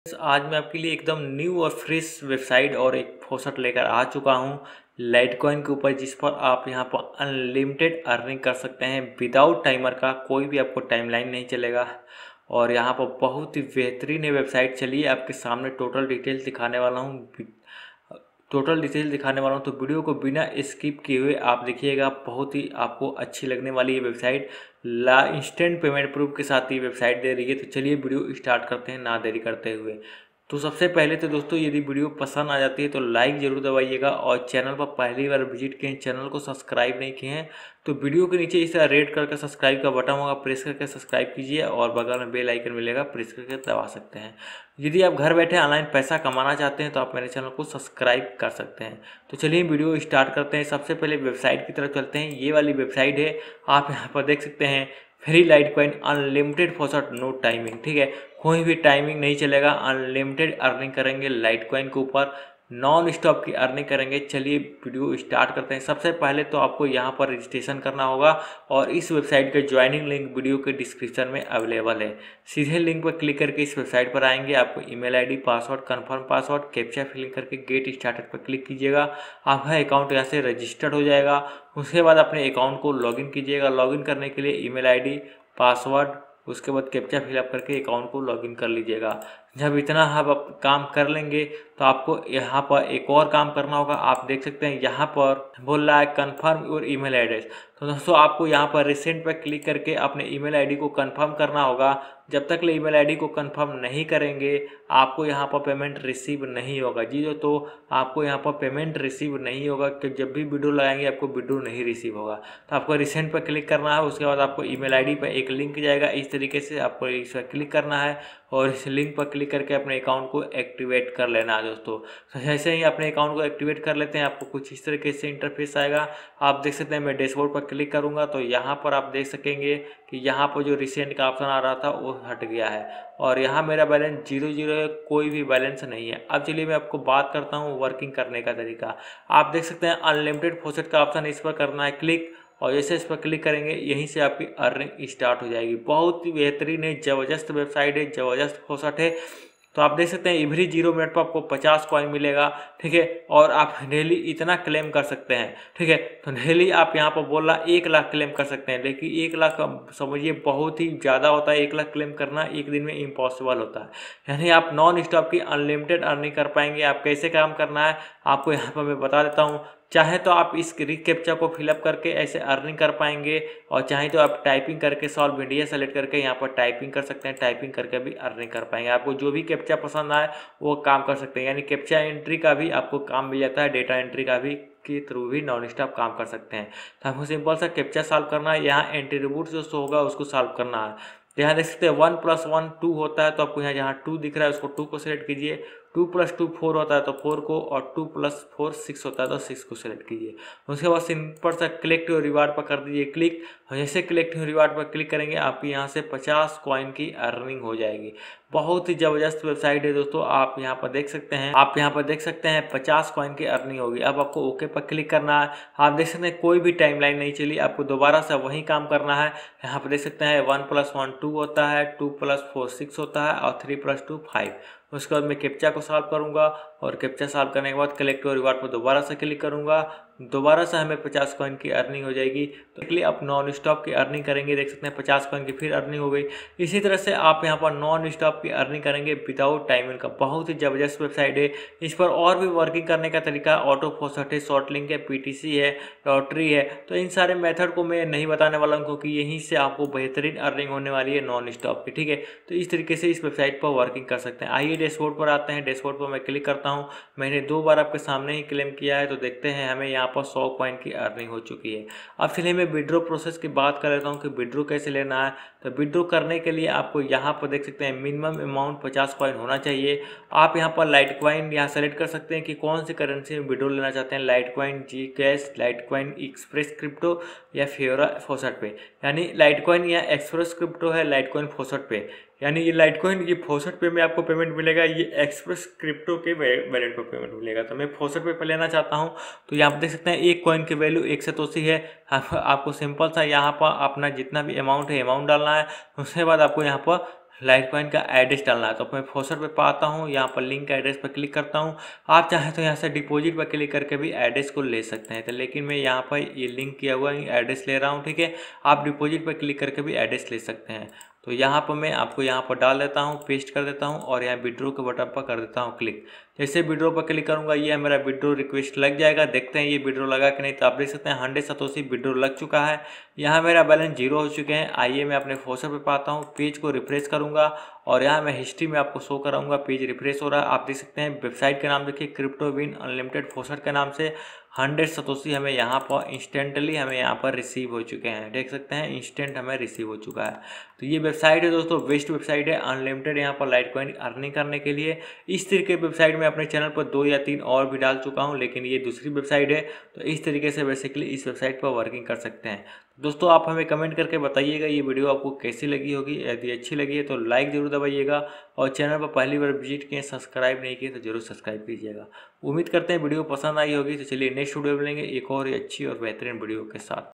आज मैं आपके लिए एकदम न्यू और फ्रेश वेबसाइट और एक फौसट लेकर आ चुका हूं लाइटकॉइन के ऊपर, जिस पर आप यहां पर अनलिमिटेड अर्निंग कर सकते हैं विदाउट टाइमर का। कोई भी आपको टाइमलाइन नहीं चलेगा और यहां पर बहुत ही बेहतरीन है वेबसाइट। चलिए आपके सामने टोटल डिटेल दिखाने वाला हूँ, तो वीडियो को बिना स्किप किए हुए आप देखिएगा। बहुत ही आपको अच्छी लगने वाली ये वेबसाइट इंस्टेंट पेमेंट प्रूफ के साथ ये वेबसाइट दे रही है। तो चलिए वीडियो स्टार्ट करते हैं ना देरी करते हुए। तो सबसे पहले तो दोस्तों, यदि वीडियो पसंद आ जाती है तो लाइक ज़रूर दबाइएगा, और चैनल पर पहली बार विजिट किए हैं, चैनल को सब्सक्राइब नहीं किए हैं तो वीडियो के नीचे इस तरह रेड कलर का सब्सक्राइब का बटन होगा, प्रेस करके सब्सक्राइब कीजिए, और बगल में बेल आइकन मिलेगा, प्रेस करके दबा सकते हैं। यदि आप घर बैठे ऑनलाइन पैसा कमाना चाहते हैं तो आप मेरे चैनल को सब्सक्राइब कर सकते हैं। तो चलिए वीडियो स्टार्ट करते हैं। सबसे पहले वेबसाइट की तरफ चलते हैं। ये वाली वेबसाइट है, आप यहाँ पर देख सकते हैं, free Litecoin unlimited for no timing. ठीक है, कोई भी टाइमिंग नहीं चलेगा, अनलिमिटेड अर्निंग करेंगे लाइटकॉइन के ऊपर, नॉन स्टॉप की अर्निंग करेंगे। चलिए वीडियो स्टार्ट करते हैं। सबसे पहले तो आपको यहाँ पर रजिस्ट्रेशन करना होगा, और इस वेबसाइट का ज्वाइनिंग लिंक वीडियो के डिस्क्रिप्शन में अवेलेबल है। सीधे लिंक पर क्लिक करके इस वेबसाइट पर आएंगे। आपको email ID, password, confirm password, captcha filling करके गेट स्टार्टेड पर क्लिक कीजिएगा। आपका अकाउंट यहाँ से रजिस्टर्ड हो जाएगा। उसके बाद अपने अकाउंट को लॉगिन कीजिएगा। लॉगिन करने के लिए ईमेल आईडी, पासवर्ड, उसके बाद कैप्चा फिलअप करके अकाउंट को लॉगिन कर लीजिएगा। जब इतना आप काम कर लेंगे तो आपको यहाँ पर एक और काम करना होगा। आप देख सकते हैं यहाँ पर बोल रहा है कन्फर्म योर ईमेल एड्रेस। तो दोस्तों, आपको यहाँ पर रिसेंट पर क्लिक करके अपने ईमेल आईडी को कंफर्म करना होगा। जब तक ले ईमेल आईडी को कंफर्म नहीं करेंगे आपको यहाँ पर पेमेंट रिसीव नहीं होगा। जी तो आपको यहाँ पर पेमेंट रिसीव नहीं होगा, कि जब भी वीडियो लगाएंगे आपको वीडियो नहीं रिसीव होगा। तो आपको रिसेंट पर क्लिक करना है। उसके बाद आपको ईमेल आईडी पर एक लिंक जाएगा, इस तरीके से आपको इस पर क्लिक करना है, और इस लिंक पर क्लिक करके अपने अकाउंट को एक्टिवेट कर लेना है दोस्तों। तो जैसे ही अपने अकाउंट को एक्टिवेट कर लेते हैं, आपको कुछ इस तरीके से इंटरफेस आएगा। आप देख सकते हैं, मैं डैशबोर्ड पर क्लिक करूंगा तो यहाँ पर आप देख सकेंगे कि यहाँ पर जो रिसेंट का ऑप्शन आ रहा था वो हट गया है, और यहाँ मेरा बैलेंस 0 है, कोई भी बैलेंस नहीं है। अब चलिए मैं आपको बात करता हूँ वर्किंग करने का तरीका। आप देख सकते हैं अनलिमिटेड फॉसेट का ऑप्शन, इस पर करना है क्लिक, और जैसे इस पर क्लिक करेंगे यहीं से आपकी अर्निंग स्टार्ट हो जाएगी। बहुत ही बेहतरीन है, ज़बरदस्त वेबसाइट है, ज़बरदस्त फॉसेट है। तो आप देख सकते हैं एवरी 0 मिनट पर आपको 50 कॉइन मिलेगा। ठीक है, और आप डेली इतना क्लेम कर सकते हैं। ठीक है, तो डेली आप यहाँ पर बोल रहा 1 लाख क्लेम कर सकते हैं, लेकिन 1 लाख समझिए बहुत ही ज़्यादा होता है। 1 लाख क्लेम करना एक दिन में इम्पॉसिबल होता है। यानी आप नॉन स्टॉप की अनलिमिटेड अर्निंग कर पाएंगे। आप कैसे काम करना है आपको यहाँ पर मैं बता देता हूँ। चाहे तो आप इस कैप्चा को फिलअप करके ऐसे अर्निंग कर पाएंगे, और चाहे तो आप टाइपिंग करके सॉल्व इंडिया सेलेक्ट करके यहाँ पर टाइपिंग कर सकते हैं। टाइपिंग करके भी अर्निंग कर पाएंगे। आपको जो भी कैप्चा पसंद आए वो काम कर सकते हैं। यानी कैप्चा एंट्री का भी आपको काम मिल जाता है, डेटा एंट्री का भी के थ्रू भी नॉन स्टॉप काम कर सकते हैं। तो आपको सिंपल सा कैप्चा सॉल्व करना है। यहाँ एंट्री रिबूट जो शो होगा उसको सॉल्व करना है। तो यहाँ देख सकते हैं 1 + 1 2 होता है, तो आपको यहाँ जहाँ 2 दिख रहा है उसको 2 को सिलेक्ट कीजिए। 2 + 2 4 होता है तो 4 को, और 2 + 4 6 होता है तो 6 को सिलेक्ट कीजिए। उसके बाद सिंपल सा कलेक्ट योर रिवार्ड पर कर दीजिए क्लिक। जैसे कलेक्ट योर रिवार्ड पर क्लिक करेंगे आपकी यहाँ से 50 कॉइन की अर्निंग हो जाएगी। बहुत ही ज़बरदस्त वेबसाइट है दोस्तों। आप यहाँ पर देख सकते हैं 50 कॉइन की अर्निंग होगी। अब आपको ओके पर क्लिक करना है। आप देख सकते हैं कोई भी टाइमलाइन नहीं चली, आपको दोबारा से वही काम करना है। यहाँ पर देख सकते हैं 1 + 1 2 होता है, 2 + 4 6 होता है, और 3 + 2 5। उसके बाद मैं कैप्चा को सॉल्व करूंगा, और कैप्चा सॉल्व करने के बाद कलेक्ट योर रिवार्ड पर दोबारा से क्लिक करूंगा। दोबारा से हमें 50 कॉइन की अर्निंग हो जाएगी। तो इसलिए आप नॉन स्टॉप की अर्निंग करेंगे। देख सकते हैं 50 कॉइन की फिर अर्निंग हो गई। इसी तरह से आप यहाँ पर नॉन स्टॉप की अर्निंग करेंगे विदाउट टाइमिंग का। बहुत ही ज़बरदस्त वेबसाइट है। इस पर और भी वर्किंग करने का तरीका ऑटो फॉसेट है, शॉर्ट लिंक है, पीटीसी है, लॉटरी है। तो इन सारे मेथड को मैं नहीं बताने वाला हूँ, क्योंकि यहीं से आपको बेहतरीन अर्निंग होने वाली है नॉन स्टॉप की। ठीक है, तो इस तरीके से इस वेबसाइट पर वर्किंग कर सकते हैं। आइए डैशबोर्ड पर आते हैं। डैशबोर्ड पर मैं क्लिक करता हूँ। मैंने 2 बार आपके सामने ही क्लेम किया है, तो देखते हैं हमें यहाँ पर 100 कॉइन की अर्निंग हो चुकी है। अब चलिए मैं विड्रॉ प्रोसेस की बात कर लेता हूँ कि विड्रॉ कैसे लेना है। तो विड्रॉ करने के लिए आपको यहाँ पर देख सकते हैं मिनिमम अमाउंट 50 कॉइन होना चाहिए। आप यहाँ पर लाइटकॉइन यहाँ सेलेक्ट कर सकते हैं कि कौन सी करेंसी में विड्रॉ लेना चाहते हैं। Litecoin, G cash, Litecoin express crypto या फियोरा फॉसेट पे। यानी लाइटकॉइन या एक्सप्रेस क्रिप्टो है लाइटकॉइन फॉसेट पे। यानी ये लाइटकॉइन ये फॉसेट पे में आपको पेमेंट मिलेगा, ये एक्सप्रेस क्रिप्टो के वैलेट पर पेमेंट मिलेगा। तो मैं फॉसेट पे लेना चाहता हूँ। तो यहाँ पर देख सकते हैं एक कॉइन की वैल्यू 1 सतोशी है। आपको सिंपल सा यहाँ पर अपना जितना भी अमाउंट है अमाउंट डालना है। उसके बाद आपको यहाँ पर लाइटकॉइन का एड्रेस डालना है। तो मैं फोसर पे पाता हूँ, यहाँ पर लिंक एड्रेस पर क्लिक करता हूँ। आप चाहें तो यहाँ से डिपॉजिट पर क्लिक करके भी एड्रेस को ले सकते हैं। तो लेकिन मैं यहाँ पर ये लिंक किया हुआ एड्रेस ले रहा हूँ, ठीक है। आप डिपॉजिट पर क्लिक करके भी एड्रेस ले सकते हैं। तो यहाँ पर मैं आपको यहाँ पर डाल देता हूँ, पेस्ट कर देता हूँ और यहाँ विड्रॉ के बटन पर कर देता हूँ क्लिक। जैसे विड्रॉ पर क्लिक करूँगा ये मेरा विड्रॉ रिक्वेस्ट लग जाएगा। देखते हैं ये विड्रॉ लगा कि नहीं। तो आप देख सकते हैं 100 सतोशी विड्रॉ लग चुका है। यहाँ मेरा बैलेंस 0 हो चुके हैं। आइए मैं अपने फोसर पे पाता हूँ, पेज को रिफ्रेश करूँगा और यहाँ मैं हिस्ट्री में आपको शो कराऊंगा। पेज रिफ्रेश हो रहा है, आप देख सकते हैं। वेबसाइट का नाम देखिए क्रिप्टो विन अनलिमिटेड फोसर के नाम से 100 सतोशी हमें यहाँ पर इंस्टेंटली हमें यहाँ पर रिसीव हो चुके हैं। देख सकते हैं इंस्टेंट हमें रिसीव हो चुका है। तो ये वेबसाइट है दोस्तों, बेस्ट वेबसाइट है अनलिमिटेड यहाँ पर लाइटकॉइन अर्निंग करने के लिए। इस तरीके की वेबसाइट मैं अपने चैनल पर 2 या 3 और भी डाल चुका हूँ, लेकिन ये दूसरी वेबसाइट है। तो इस तरीके से बेसिकली इस वेबसाइट पर वर्किंग कर सकते हैं। दोस्तों आप हमें कमेंट करके बताइएगा ये वीडियो आपको कैसी लगी होगी। यदि अच्छी लगी है तो लाइक जरूर दबाइएगा और चैनल पर पहली बार विजिट किए, सब्सक्राइब नहीं किए तो जरूर सब्सक्राइब कीजिएगा। उम्मीद करते हैं वीडियो पसंद आई होगी। तो चलिए नेक्स्ट वीडियो मिलेंगे एक और अच्छी और बेहतरीन वीडियो के साथ।